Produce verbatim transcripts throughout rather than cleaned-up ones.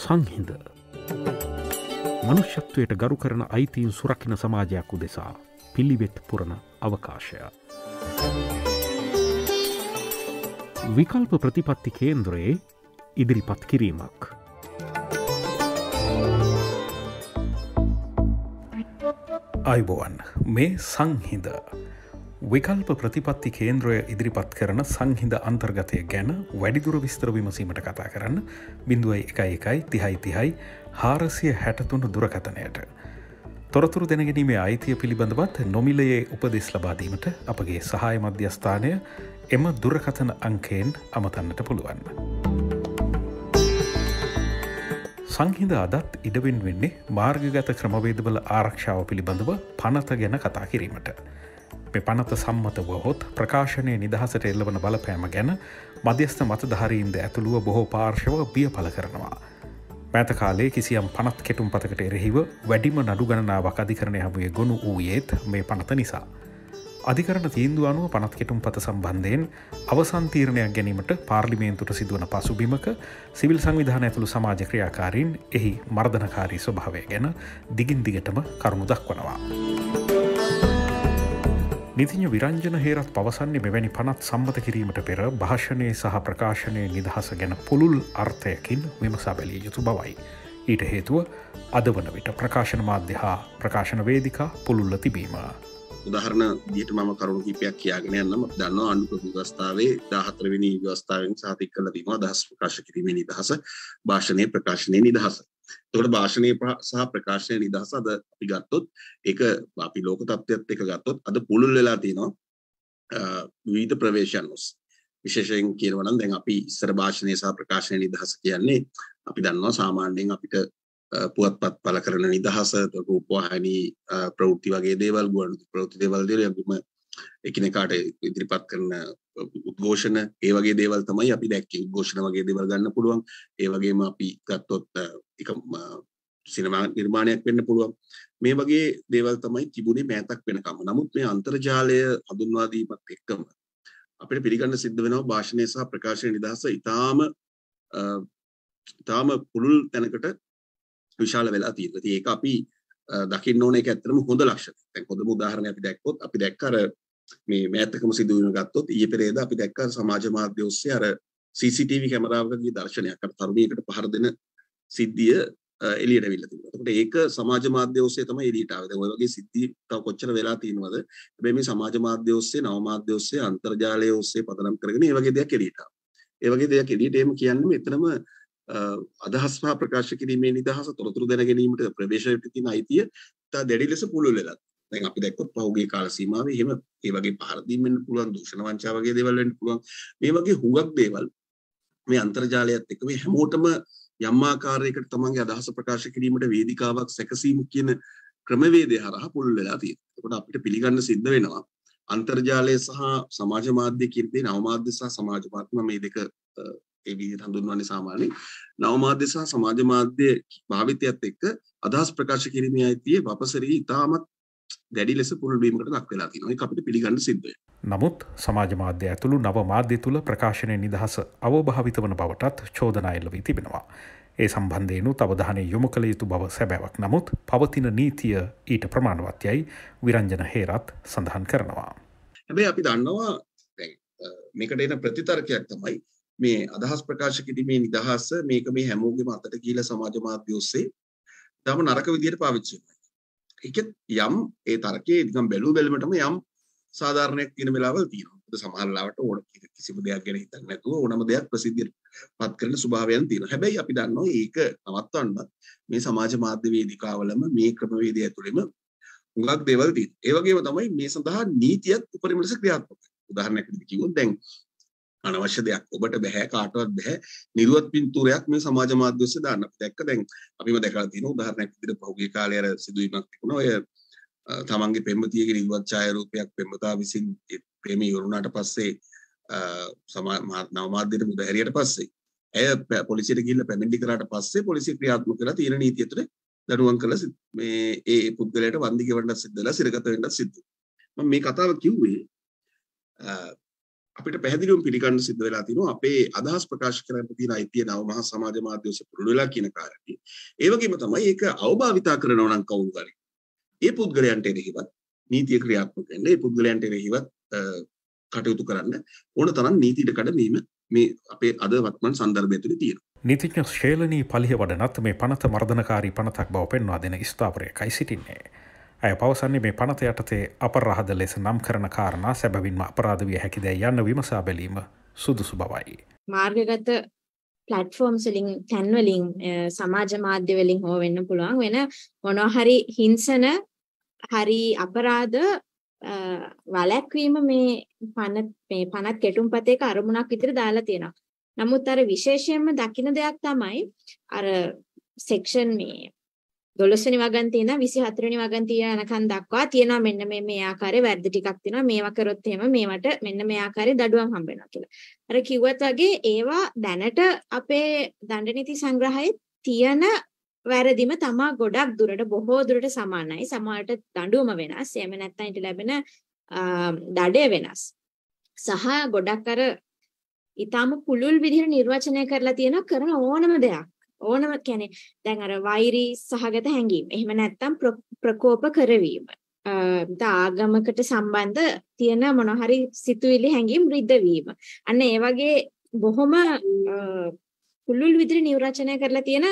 සංහිඳ මනුෂ්‍යත්වයට ගරු කරන අයිතීන් සුරකින සමාජයක් උදෙසා පිළිවෙත් පුරන අවකාශය. විකල්ප ප්‍රතිපත්ති කේන්ද්‍රයේ ඉදිරිපත් කිරීමක්. අයිබෝවන් මේ සංහිඳ විකල්ප ප්‍රතිපත්ති කේන්ද්‍රය ඉදිරිපත් කරන සංහිඳ අන්තර්ගතය ගැන වැඩිදුර විස්තර විමසීමට කතා කරන්න බිඳුවයි එකයි එකයි තිහයි තිහයි හාරසිය හැටතුන දුරකථනයට. තොරතුරු දැනගැනීමේ අයිතිය පිළිබඳවත් නොමිලයේ උපදෙස් ලබාදීමට අපගේ සහාය මධ්‍යස්ථානය එම දුරකථන අංකයෙන් අමතන්නට පුළුවන්. සංහිඳ අදත් ඉඩවෙන් වෙන්නේ මාර්ගගත ක්‍රමවේදවල ආරක්ෂාව පිළිබඳව පනත ගැන කතා කිරීමට. මේ පනත සම්මත වහොත් ප්‍රකාශනය නිදහසට එල්ලවන බලපෑම ගැන මධ්‍යස්ථ මතධාරීන්ද ඇතුළුව බොහෝ පාර්ශව බිය පල කරනවා. මෑත කාලේ කිසියම් පනත් කෙටුම් පතකට එරෙහිව වැඩිම නඩු ගණනාවක් අධිකරණය හමුවේ ගොනු වූයේත් මේ පනත නිසා. අධිකරණ තීන්දුව අනුව පනත් කෙටුම් පත සම්බන්ධයෙන් අවසන් තීරණයක් ගැනීමට පාර්ලිමේන්තුවට සිදුවන පසුබිමක සිවිල් සංවිධාන ඇතුළු සමාජ ක්‍රියාකාරීන් එහි මර්ධනකාරී ස්වභාවය ගැන දිගින් දිගටම කරුණු දක්වනවා. නිතිඥ විරංජන හේරත් පවසන්නේ මෙවැනි පනත් සම්මත කිරීමට පෙර භාෂණය සහ ප්‍රකාශනය නිදහස ගැන පුළුල් අර්ථයකින් විමසා බැලිය යුතු බවයි. ඊට හේතුව අද වන විට ප්‍රකාශන මාධ්‍ය හා ප්‍රකාශන වේදිකා පුළුල්ල තිබීම. උදාහරණ විදිහට මම කරුණු කිහිපයක් කියාගෙන යන්නම්. අපි දන්නවා ආණ්ඩුක්‍රම ව්‍යවස්ථාවේ දාහතර වෙනි ව්‍යවස්ථාවෙන් සහතික කරලා තියෙනවා අදහස් ප්‍රකාශ කිරීමේ නිදහස, භාෂණයේ ප්‍රකාශනයේ නිදහස. එතකොට භාෂණයේ සහ ප්‍රකාශනයේ නිදහස අද අපි ගත්තොත් ඒක අපි ලෝක තත්ත්වයට එක ගත්තොත් අද පුළුල් වෙලා තියෙනවා විවිධ ප්‍රවේශයන් ඔස්සේ. විශේෂයෙන් කියනවා නම් දැන් අපි ඉස්සර භාෂණයේ සහ ප්‍රකාශනයේ නිදහස කියන්නේ අපි දන්නවා සාමාන්‍යයෙන් අපිට පුවත්පත් පළ කරන නිදහස, රූපවාහිනී ප්‍රවෘත්ති වගේ දේවල්, ගුවන්විදුලි ප්‍රවෘත්ති දේවල් දෙක එකිනෙකාට ඉදිරිපත් කරන උද්ඝෝෂණ, ඒ වගේ දේවල් තමයි අපි දැක්කේ. උද්ඝෝෂණ වගේ දේවල් ගන්න පුළුවන්. ඒ වගේම අපි ගත්තොත් එක සිනමා නිර්මාණයක් වෙන්න පුළුවන්. මේ වගේ දේවල් තමයි තිබුණේ මෑතක් වෙනකම්. නමුත් මේ අන්තර්ජාලය හඳුන්වා දීමත් එක්කම අපිට පිළිගන්න සිද්ධ වෙනවා භාෂණය සහ ප්‍රකාශන නිදහස ඊටාම ඊටාම පුළුල් තැනකට විශාල වෙලා තියෙනවා. ඉතින් ඒක අපි දකින්න ඕන එක ඇත්තටම හොඳ ලක්ෂණයක්. දැන් හොඳම උදාහරණයක් අපි දැක්කොත් අපි දැක්ක අර මේ මෑතකම සිදුවීම ගත්තොත් ඊයේ පෙරේද අපි දැක්ක සමාජ මාධ්‍ය ඔස්සේ අර සී සී ටී වී කැමරාවකගේ දර්ශනයක් අර තරුණියකට පහර දෙන සිද්ධිය එළියට අවිල්ලා තිබුණා. එතකොට ඒක සමාජ මාධ්‍ය ඔස්සේ තමයි එළියට ආවේ. දැන් ඔය වගේ සිද්ධි තව කොච්චර වෙලා තියෙනවද? හැබැයි මේ සමාජ මාධ්‍ය ඔස්සේ, නව මාධ්‍ය ඔස්සේ, අන්තර්ජාලය ඔස්සේ පදනම් කරගෙන මේ වගේ දෙයක් එළියට ආවා. ඒ වගේ දෙයක් එළියට එීම කියන්නේ මෙතනම අදහස් සහ ප්‍රකාශ කිරීමේ නිදහස, තොරතුරු දැන ගැනීමට ප්‍රවේශයට තියෙන අයිතිය තා දැඩි ලෙස පුළුල් වෙලා. දැන් අපි දැක්කොත් පහුගිය කාල සීමාවේ එහෙම ඒ වගේ පහර දීම් වෙන්න පුළුවන්, දූෂණ වංචා වගේ දේවල් වෙන්න පුළුවන්. මේ වගේ හුඟක් දේවල් මේ අන්තර්ජාලයත් එක්ක මේ හැමෝටම යම් ආකාරයකට තමන්ගේ අදහස ප්‍රකාශ කිරීමට වේදිකාවක් සැකසීම කියන ක්‍රමවේදය හරහා පුළුල් වෙලා තියෙනවා. ඒකට අපිට පිළිගන්න සිද්ධ වෙනවා අන්තර්ජාලය සහ සමාජ මාධ්‍ය කියන දේ, නව මාධ්‍ය සහ සමාජ මාධ්‍ය මේ දෙක ඒ විදිහට හඳුන්වන්නේ සාමාන්‍යයෙන් නව මාධ්‍ය සහ සමාජ මාධ්‍ය භාවිතයත් එක්ක අදහස් ප්‍රකාශ කිරීමේ අයිතිය වපසරි ඉතාමත් දැඩි ලෙස පුළුල් වීමකට ලක් වෙලා තියෙනවා. ඒක අපිට පිළිගන්න සිද්ධ වෙනවා. නමුත් සමාජ මාධ්‍ය ඇතුළු නව මාධ්‍ය තුල ප්‍රකාශනයේ නිදහස අවභාවිත වන බවටත් චෝදනා එල්ල වී තිබෙනවා. ඒ සම්බන්ධයෙන්ුත් අවධානය යොමු කළ යුතු බව සැබෑවක්. නමුත් පවතින නීතිය ඊට ප්‍රමාණවත් යයි විරංජන හේරත් සඳහන් කරනවා. හැබැයි අපි දන්නවා දැන් මේකට එන ප්‍රතිතර්කයක් තමයි මේ අදහස් ප්‍රකාශ කිරීමේ නිදහස මේක මේ හැමෝගෙම අතට ගිහිලා සමාජ මාධ්‍ය ඔස්සේ තම නරක විදියට පාවිච්චි කරනවා. ඒකෙත් යම් ඒ තර්කයේ නිකන් බැලු බැලමටම යම් සාධාරණයක් තියෙන වෙලාවල් තියෙනවා. ඒක සමහර ලාවට ඕන කිසිම දෙයක් ගැන හිතන්නේ නැතුව ඕනම දෙයක් ප්‍රසිද්ධියට පත් කරන ස්වභාවයන් තියෙනවා. හැබැයි අපි දන්නවා ඒක නවත්වන්න මේ සමාජ මාධ්‍ය වේදිකාවලම මේ ක්‍රමවේදය ඇතුළෙම හුඟක් දේවල් තියෙනවා. ඒ වගේම තමයි මේ සඳහා නීතියත් උපරිම ලෙස ක්‍රියාත්මක වෙනවා. උදාහරණයක් විදිහට කිව්වොත් දැන් අනවශ්‍ය දෙයක් ඔබට බෑ, කාටවත් බෑ නිරුවත් පින්තූරයක් මේ සමාජ මාධ්‍ය ඔස්සේ දාන්න. අපි දැක්ක දැන් අපිම දැකලා තියෙනවා උදාහරණයක් විදිහට පහුගිය කාලේ අර සිදුවීමක් තිබුණා. ඔය තමන්ගේ පෙම්වතියගේ නිරුවත් ඡායාරූපයක් පෙම්වතා විසින් ප්‍රේමී වුණාට පස්සේ සමා නව මාධ්‍යට මුදහැරියට පස්සේ ඇය පොලිසියට ගිහිල්ලා පැමිණිලි කරාට පස්සේ පොලිසිය ක්‍රියාත්මක කරලා තියෙන නීතිය තුළ දඩුවම් කළා මේ ඒ පුද්ගලයාට වන්දි ගෙවන්නත් සිද්ධ වෙලා සිරගත වෙන්නත් සිද්ධ වුණා. මම මේ කතාව කිව්වේ අපිට පැහැදිලිවම පිළිගන්න සිද්ධ වෙලා තිනවා අපේ අදහස් ප්‍රකාශ කරන්න තියෙන අයිතිය නව මහා සමාජ මාධ්‍ය ඔස්සේ පුරුදු වෙලා කියන කාරණේ. ඒ වගේම තමයි ඒක අවභාවිතා කරනවා නම් කවුරු හරි. ඒ පුද්ගලයන්ට එරෙහිවත් නීතිය ක්‍රියාත්මක වෙන්න, ඒ පුද්ගලයන්ට එරෙහිවත් කටයුතු කරන්න ඕන තරම් නීති ඉඩකඩ මේ මේ අපේ අද වත්මන් සන්දර්භය තුළ තියෙනවා. නීතිඥ ශේලනී පලිහ වඩනත් මේ පනත මර්ධනකාරී පනතක් බව පෙන්වා දෙන ස්ථාවරයකයි සිටින්නේ. ඇය පවසන්නේ මේ පනත යටතේ අපරාධ ලෙස නම් කරන කාරණා සැබවින්ම අපරාධ විය හැකිදැයි යන්න විමසා බැලීම සුදුසු බවයි. මාර්ගගත ප්ලැට්ෆෝම්ස් වලින් තැන් වලින් සමාජ මාධ්‍ය වලින් හෝ වෙන්න පුළුවන් වෙන මොනවා හරි හිංසන හරි අපරාධ වලැක්වීම මේ පනත් මේ පනත් කෙටුම්පතේක අරමුණක් විතර දාලා තියෙනවා. නමුත් අර විශේෂයෙන්ම දකින්න දෙයක් තමයි අර සෙක්ෂන් මේ දොළොස් වෙනි වගන්තිය ඉඳන් විසිහතර වෙනි වගන්තිය යනකන් දක්වා තියෙනවා මෙන්න මේ මේ ආකාරයේ වැරදි ටිකක් තියෙනවා මේවා කරොත් එහෙම මේවට මෙන්න මේ ආකාරයේ දඩුවම් හම්බ වෙනවා කියලා. අර කිව්වත් වගේ ඒවා දැනට අපේ දඬු නීති සංග්‍රහයේ තියෙන වැරදිම තමා ගොඩක් දුරට බොහෝ දුරට සමානයි. සමහරට දඬුවම වෙනස්. එහෙම නැත්නම් ඊට ලැබෙන දඩය වෙනස්. සහ ගොඩක් අර ඊටාම පුළුල් විදිහට නිර්වචනය කරලා තියෙන කරන ඕනම දෙයක්. ඕනම කියන්නේ දැන් අර වෛරී සහගත හැඟීම්. එහෙම නැත්නම් ප්‍රකෝප කරවීම. ආගමකට සම්බන්ධ තියෙන මොන හරි සිතුවිලි හැඟීම් රිද්ද වීම. අන්න ඒ වගේ බොහොම පුළුල් විදිහට නිර්වචනය කරලා තියෙන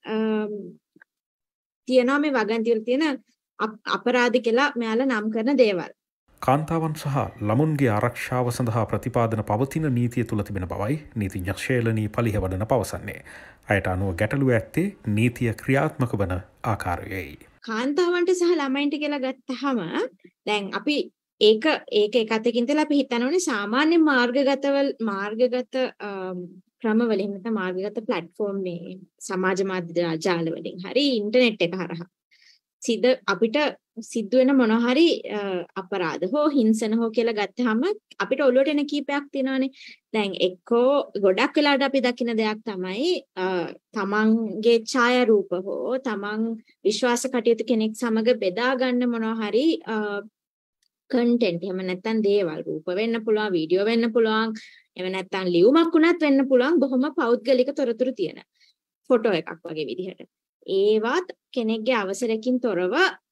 තියෙනවා මේ වගන්තිවල තියෙන අපරාධ කියලා මෙයාලා නම් කරන දේවල්. කාන්තාවන් සහ ළමුන්ගේ ආරක්ෂාව සඳහා ප්‍රතිපාදන පවතින නීතිය තුළ තිබෙන බවයි නීතිඥ ශේලනී පලිහ වඩන පවසන්නේ. අයට අනුව ගැටලුව ඇත්තේ නීතිය ක්‍රියාත්මක වන ආකාරයයි. කාන්තාවන්ට සහ ළමයින්ට කියලා ගත්තහම දැන් අපි ඒක ඒක එක අතකින් ඉඳලා අපි හිතන්න ඕනේ සාමාන්‍ය මාර්ගගතවල මාර්ගගත ක්‍රමවලින් නැත්නම් මාර්ගගත ප්ලැට්ෆෝම් මේ සමාජ මාධ්‍ය ජාල වලින් හරි ඉන්ටර්නෙට් එක හරහා සිද අපිට සිද්ධ වෙන මොන හරි අපරාධ හෝ හිංසන හෝ කියලා ගත්තාම අපිට ඔළුවට එන කීපයක් තියෙනවානේ. දැන් එක්කෝ ගොඩක් වෙලාවට අපි දකින දෙයක් තමයි තමන්ගේ ඡායාරූප හෝ තමන් විශ්වාස කටයුතු කෙනෙක් සමග බෙදා ගන්න මොනවා හරි කන්ටෙන්ට් එහෙම නැත්නම් දේවල් රූප වෙන්න පුළුවන් වීඩියෝ වෙන්න පුළුවන් එහෙම නැත්නම් ලියුමක් උනත් වෙන්න පුළුවන් බොහොම පෞද්ගලික තොරතුරු තියෙන ෆොටෝ එකක් වගේ විදිහට. ඒවත් කෙනෙක්ගේ අවසරකින් තොරව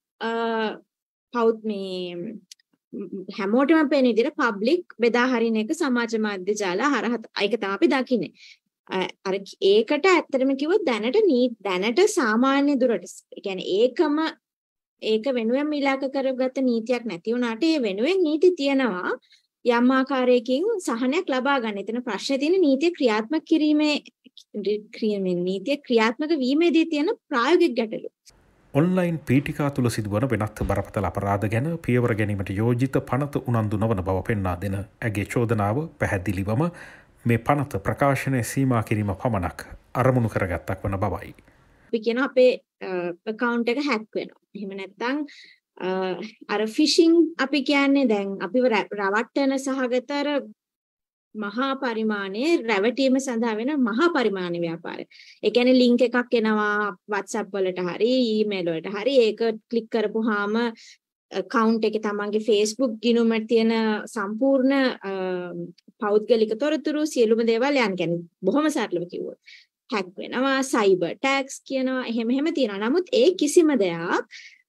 පෞද් මේ හැමෝටම පේන විදිහට පබ්ලික් බෙදා හරින එක සමාජ මාධ්‍ය ජාල හරහා ඒක තමයි අපි දකින්නේ. අර ඒකට ඇත්තටම කිව්වොත් දැනට දැනට සාමාන්‍ය දුරට ඒ කියන්නේ ඒකම ඒක වෙනුවෙන් මිලාක කරගත්ත නීතියක් නැති වුණාට ඒ වෙනුවෙන් නීති තියෙනවා යම් ආකාරයකින් සහනයක් ලබා ගන්න. එතන ප්‍රශ්නේ තියෙන නීතිය ක්‍රියාත්මක කිරීමේ ක්‍රියාත්මක නීතිය ක්‍රියාත්මක වීමේදී තියෙන ප්‍රායෝගික ගැටලු. ඔන්ලයින් පීටිකා තුළ සිදුවන වෙනත් බරපතල අපරාධ ගැන පියවර ගැනීමට යෝජිත පනත උනන්දු නොවන බව පෙන්වා දෙන ඇගේ චෝදනාව පැහැදිලිවම මේ පනත ප්‍රකාශනය සීමා කිරීම පමණක් අරමුණු කරගත්තක් වන බවයි. අපි කියන අපේ account එක hack වෙනවා. එහෙම නැත්නම් අර ෆිෂිං අපි කියන්නේ දැන් අපිව රවට්ටන සහගතර මහා පරිමාණයේ රැවටීම සඳහා වෙන මහා පරිමාණ ව්‍යාපාරය. ඒ කියන්නේ ලින්ක් එකක් එනවා WhatsApp වලට හරි ඊමේල් වලට හරි ඒක ක්ලික් කරපුවාම account එකේ තමන්ගේ Facebook ගිණුමට තියෙන සම්පූර්ණ පෞද්ගලික තොරතුරු සියලුම දේවල් යන කියන්නේ බොහොම සරලව කිව්වොත් hack වෙනවා cyber attacks කියනවා එහෙම එහෙම තියෙනවා. නමුත් ඒ කිසිම දෙයක්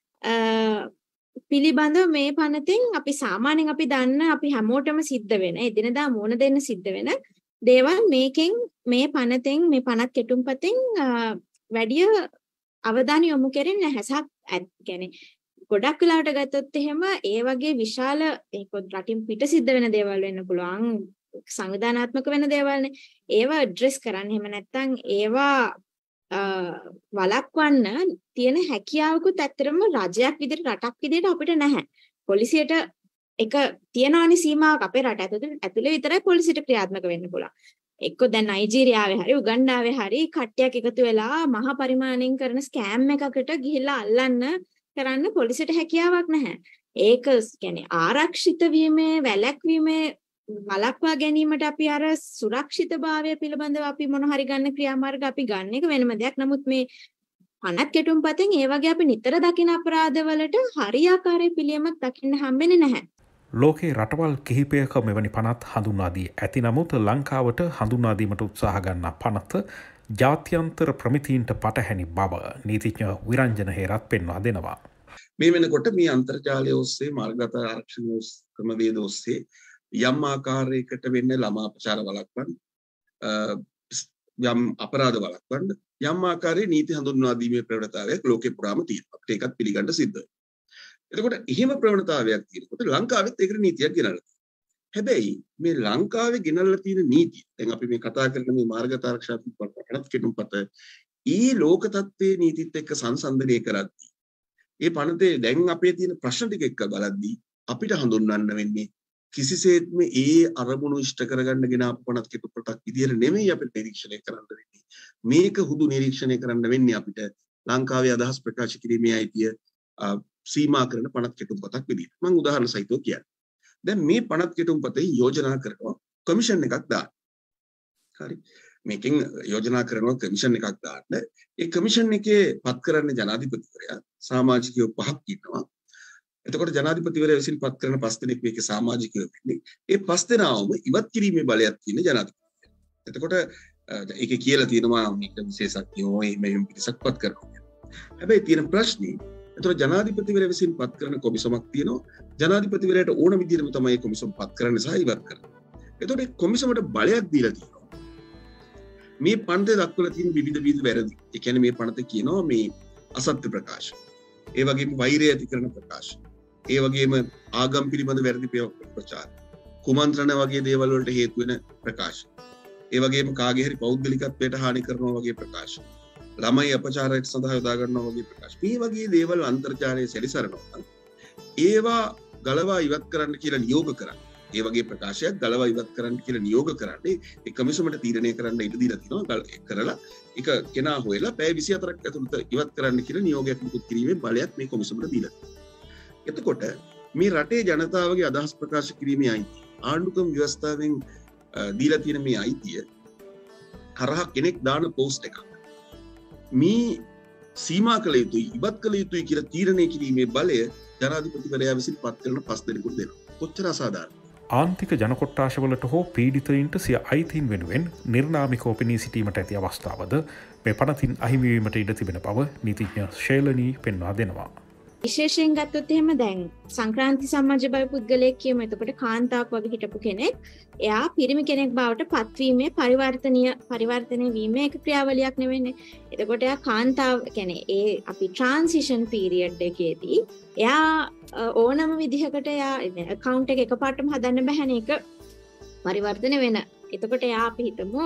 පිළිබඳව මේ පනතෙන් අපි සාමාන්‍යයෙන් අපි දන්න අපි හැමෝටම සිද්ධ වෙන එදිනදා මොන දෙන්න සිද්ධ වෙන දේවල් මේකෙන් මේ පනතෙන් මේ පනත් කෙටුම්පතෙන් වැඩි අවධානය යොමු කරන්නේ නැහැ. සක් කියන්නේ ගොඩක් වෙලාවට ගත්තොත් එහෙම ඒ වගේ විශාල ඒක රටින් පිට සිද්ධ වෙන දේවල් වෙන්න පුළුවන් සංවිධානාත්මක වෙන දේවල්නේ. ඒවා ඇඩ්‍රස් කරන්න එහෙම නැත්නම් ඒවා වලක්වන්න තියෙන හැකියාවකුත් ඇත්තටම රජයක් විදිහට රටක් විදිහට අපිට නැහැ. පොලිසියට එක තියනවානේ සීමාවක් අපේ රට ඇතුළේ ඇතුළේ විතරයි පොලිසියට ක්‍රියාත්මක වෙන්න පුළුවන්. එක්ක දැන් නයිජීරියාවේ හරි උගන්ඩාවේ හරි කට්ටියක් එකතු වෙලා මහා පරිමාණයෙන් කරන ස්කෑම් එකකට ගිහිල්ලා අල්ලන්න කරන්න පොලිසියට හැකියාවක් නැහැ. ඒක කියන්නේ ආරක්ෂිත වීමේ වැළැක්වීමේ වලක්වා ගැනීමට අපි අර සුරක්ෂිතභාවය පිළිබඳව අපි මොන හරි ගන්න ක්‍රියාමාර්ග අපි ගන්න එක වෙනම දෙයක්. නමුත් මේ පනත් කෙටුම්පතෙන් ඒ වගේ අපි නිතර දකින අපරාධවලට හරියාකාරයේ පිළියමක් දකින්න හම්බෙන්නේ නැහැ. ලෝකේ රටවල් කිහිපයක මෙවැනි පනත් හඳුන්වාදී ඇති නමුත් ලංකාවට හඳුන්වාදීමට උත්සාහ ගන්නා පනත ජාත්‍යන්තර ප්‍රමිතීන්ට පටහැනි බව නීතිඥ විරංජන හේරත් පෙන්වා දෙනවා. මේ වෙනකොට මේ අන්තර්ජාලය ඔස්සේ මාර්ගගත ආරක්ෂණ ක්‍රමවේද ඔස්සේ යම් ආකාරයකට වෙන්නේ ළමා අපචාර වළක්වන්න යම් අපරාධ වළක්වන්න යම් ආකාරයේ නීති හඳුන්වා දීමේ ප්‍රවණතාවයක් ලෝකේ පුරාම තියෙනවා. අපිට ඒකත් පිළිගන්න සිද්ධ වෙනවා. එතකොට එහෙම ප්‍රවණතාවයක් තියෙනකොට ලංකාවෙත් ඒකට නීතියක් ගෙනල්ලා තියෙනවා. හැබැයි මේ ලංකාවේ ගෙනල්ලා තියෙන නීතිය දැන් අපි මේ කතා කරන මේ මාර්ගගත ආරක්ෂාත්මක පනත් කෙටුම්පත ඊ ලෝක තත්ත්වයේ නීතිත් එක්ක සංසන්දනය කරද්දී ඒ පනතේ දැන් අපේ තියෙන ප්‍රශ්න ටික එක්ක බලද්දී අපිට හඳුන්වන්න වෙන්නේ කිසිසේත්ම ඒ අරමුණු ඉෂ්ට කරගන්න ගෙන අප පනත් කෙටුම්පතක් විදියට නෙමෙයි අපිට නිරීක්ෂණය කරන්න වෙන්නේ. මේක හුදු නිරීක්ෂණය කරන්න වෙන්නේ අපිට ලංකාවේ අදහස් ප්‍රකාශ කිරීමේ අයිතිය සීමා කරන පනත් කෙටුම්පතක් විදියට. මම උදාහරණ සහිතව කියන්නේ. දැන් මේ පනත් කෙටුම්පතේ යෝජනා කරනවා කමිෂන් එකක් දාන්න. හරි. මේකෙන් යෝජනා කරනවා කමිෂන් එකක් දාන්න. ඒ කමිෂන් එකේ පත් කරන්න ජනාධිපතිවරයා සමාජිකයෝ පහක් ඉන්නවා. එතකොට ජනාධිපතිවරයා විසින් පත් කරන පස් දෙනෙක් මේකේ සමාජිකයෝ වෙන්නේ. ඒ පස් දෙනාම ඉවත් කිරීමේ බලයක් තියෙන ජනාධිපතිවරයා. එතකොට ඒකේ කියලා තියෙනවා මේක විශේෂඥයෝ මෙහෙම පිටසක් පත් කරනවා. හැබැයි තියෙන ප්‍රශ්නේ එතකොට ජනාධිපතිවරයා විසින් පත් කරන කොමිසමක් තියෙනවා. ජනාධිපතිවරයාට ඕන විදිහටම තමයි මේ කොමිසම පත් කරන්න සහ ඉවත් කරන්න. එතකොට මේ කොමිසමට බලයක් දීලා තියෙනවා. මේ පනතේ දක්වලා තියෙන විවිධ විවිධ වැරදි. ඒ කියන්නේ මේ පනතේ කියනවා මේ අසත්‍ය ප්‍රකාශ. ඒ වගේම වෛරය ඇති කරන ප්‍රකාශ. ඒ වගේම ආගම් පිළිබඳ වැරදි ප්‍රචාර. කුමන්ත්‍රණ වගේ දේවල් වලට හේතු වෙන ප්‍රකාශ. ඒ වගේම කාගේ හරි පෞද්ගලිකත්වයට හානි කරනවා වගේ ප්‍රකාශ. ළමයි අපචාරයට සඳහා යොදා ගන්නවා වගේ ප්‍රකාශ. මේ වගේ දේවල් අන්තර්ජාලයේ සැරිසරනවා. ඒවා ගලවා ඉවත් කරන්න කියලා නියෝග කරන්නේ. ඒ වගේ ප්‍රකාශයක් ගලවා ඉවත් කරන්න කියලා නියෝග කරන්නේ ඒ කමිසමට තීරණය කරන්න ඉඩ දීලා තිනවා. කරලා ඒක කෙනා හොයලා පැය විසි හතරක් ඇතුළත ඉවත් කරන්න කියලා නියෝගයක් මුකුත් කිරීමේ බලයක් මේ කොමිසමට දීලා තියෙනවා. එතකොට මේ රටේ ජනතාවගේ අදහස් ප්‍රකාශ කිරීමේ අයිතිය ආණ්ඩුක්‍රම ව්‍යවස්ථාවෙන් දීලා තියෙන මේ අයිතිය කරා කෙනෙක් දාන පෝස්ට් එකක් මේ සීමා කළ යුතුයි ඉවත් කළ යුතුයි කියලා තීරණය කිරීමේ බලය ජනාධිපතිවරයා විසින් පත් කරන පස් දෙනෙකුට දෙනවා. කොච්චර අසාධාරණද? ආන්තික ජනකොට්ටාශවලට හෝ පීඩිතයින්ට සිය අයිතීන් වෙනුවෙන් නිර්නාමිකව පෙනී සිටීමට ඇති අවස්ථාවද මේ පනතින් අහිමිවීමට ඉඩ තිබෙන බව නීතිඥ ශේලනී පෙන්වා දෙනවා. විශේෂයෙන් ගත්තොත් එහෙම දැන් සංක්‍රාන්ති සමාජ බය පුද්ගලයෙක් කියමු. එතකොට කාන්තාවක් වගේ හිටපු කෙනෙක් එයා පිරිමි කෙනෙක් බවට පත්වීමේ පරිවර්තනීය පරිවර්තනය වීමේ එක ක්‍රියාවලියක් නෙවෙන්නේ. එතකොට එයා කාන්තාව කියන්නේ ඒ අපි ට්‍රාන්සිෂන් පීරියඩ් එකේදී එයා ඕනම විදිහකට එයා account එක එකපාරටම හදන්න බෑනේ. ඒක පරිවර්තන වෙන. එතකොට එයා අපි හිතමු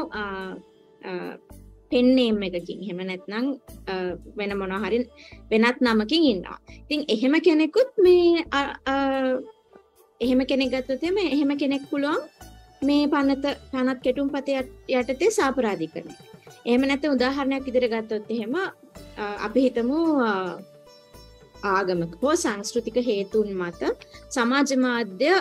පෙන් නේම් එකකින් එහෙම නැත්නම් වෙන මොනවා හරි වෙනත් නමකින් ඉන්නවා. ඉතින් එහෙම කෙනෙකුත් මේ එහෙම කෙනෙක් ගත්තොත් එමේ එහෙම කෙනෙක් පුළුවන් මේ පනත පනත් කෙටුම්පතේ යටතේ සාපරාධිකරණය. එහෙම නැත්නම් උදාහරණයක් විදිහට ගත්තොත් එහෙම අපි හිතමු ආගමික හෝ සංස්කෘතික හේතුන් මත සමාජ මාධ්‍ය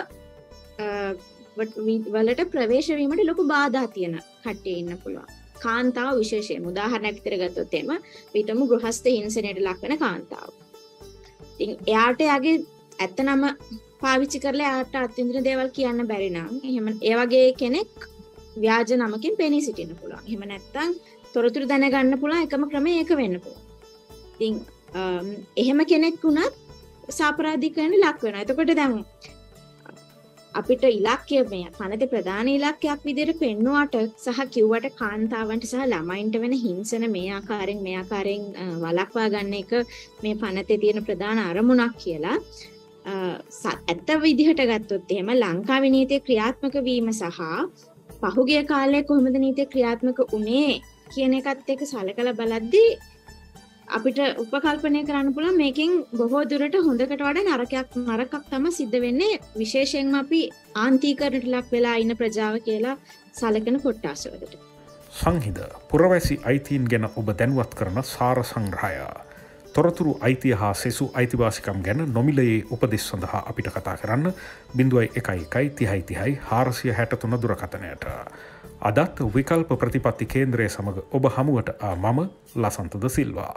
වලට ප්‍රවේශ වීමට ලොකු බාධා තියෙන කට්ටිය ඉන්න පුළුවන්. කාන්තාව විශේෂයෙන් උදාහරණයක් විතර ගත්තොත් එහෙම විතමු ගෘහස්ත හිංසනයට ලක් වෙන කාන්තාව. ඉතින් එයාට යාගේ ඇත්තනම පාවිච්චි කරලා එයාට අත්විඳින දේවල් කියන්න බැරි නම් එහෙම ඒ වගේ කෙනෙක් ව්‍යාජ නමකින් පෙනී සිටින්න පුළුවන්. එහෙම නැත්නම් තොරතුරු දැනගන්න පුළුවන් එකම ක්‍රමය ඒක වෙන්න පුළුවන්. ඉතින් එහෙම කෙනෙක් වුණත් සාපරාධිකරණයට ලක් වෙනවා. එතකොට දැන් අපිට ඉලක්කය මේ පනතේ ප්‍රධාන ඉලක්කයක් විදිහට පෙන්වුවට සහ කිව්වට කාන්තාවන්ට සහ ළමයින්ට වෙන හිංසන මේ ආකාරයෙන් මේ ආකාරයෙන් වළක්වා ගන්න එක මේ පනතේ තියෙන ප්‍රධාන අරමුණක් කියලා ඇත්ත විදිහට ගත්තොත් එහෙම ලංකාවේ නීතිය ක්‍රියාත්මක වීම සහ පහුගිය කාලේ කොහොමද නීතිය ක්‍රියාත්මක වුණේ කියන එකත් එක්ක සලකලා බලද්දී අපිට උපකල්පනය කරන්න පුළුවන් මේකෙන් බොහෝ දුරට හොඳකට වඩා නරකයක් නරකක් තමයි සිද්ධ වෙන්නේ. විශේෂයෙන්ම අපි ආන්තීකරණයට ලක් වෙලා ඉන්න ප්‍රජාව කියලා සලකන කොට්ටාසවලට. සංහිඳ පුරවැසි අයිතීන් ගැන ඔබ දැනුවත් කරන සාර සංග්‍රහය. තොරතුරු අයිතිය හා සෙසු අයිතිවාසිකම් ගැන නොමිලයේ උපදෙස් සඳහා අපිට කතා කරන්න බිඳුවයි එකයි එකයි තිහයි තිහයි හාරසිය හැට තුන දුරකථනයට. අදත් විකල්ප ප්‍රතිපත්ති කේන්ද්‍රය සමඟ ඔබ හමුවට ආ මම ලසන්තද සිල්වා.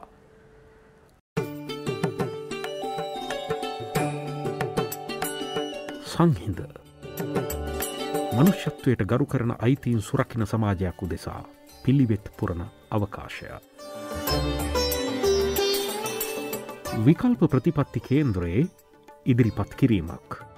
සංහිඳ මනුෂ්‍යත්වයට ගරු කරන අයිතීන් සුරකින සමාජයක් උදෙසා පිළිවෙත් පුරන අවකාශය. විකල්ප ප්‍රතිපත්ති කේන්ද්‍රයේ ඉදිරිපත් කිරීමක්.